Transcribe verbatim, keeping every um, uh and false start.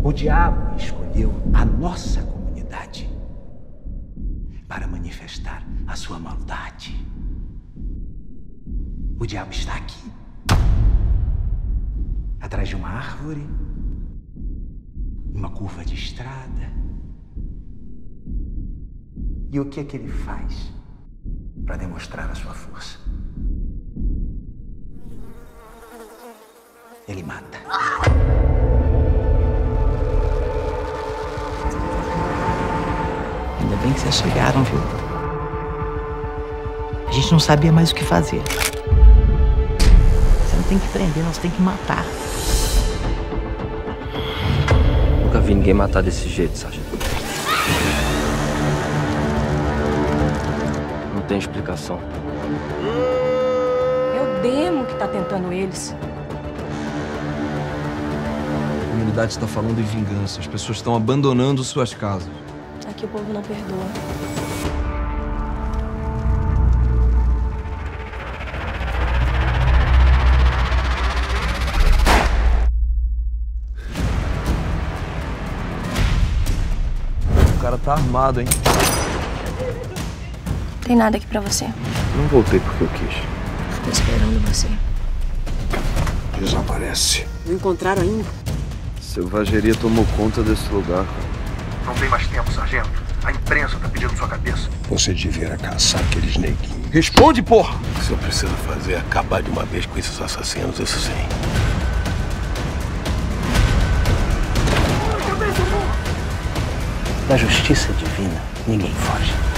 O diabo escolheu a nossa comunidade para manifestar a sua maldade. O diabo está aqui, atrás de uma árvore, uma curva de estrada. E o que é que ele faz para demonstrar a sua força? Ele mata. Ainda bem que vocês chegaram, viu? A gente não sabia mais o que fazer. Você não tem que prender, nós tem que matar. Nunca vi ninguém matar desse jeito, sargento. Não tem explicação. É o demo que tá tentando eles. A comunidade está falando em vingança. As pessoas estão abandonando suas casas. Aqui o povo não perdoa. O cara tá armado, hein? Tem nada aqui pra você. Não voltei porque eu quis. Tô esperando você. Desaparece. Não encontraram ainda? Selvageria tomou conta desse lugar. Não tem mais tempo, sargento. A imprensa tá pedindo sua cabeça. Você devia caçar aqueles neguinhos. Responde, porra! O que eu preciso fazer é acabar de uma vez com esses assassinos, isso sim. Da justiça divina, ninguém foge.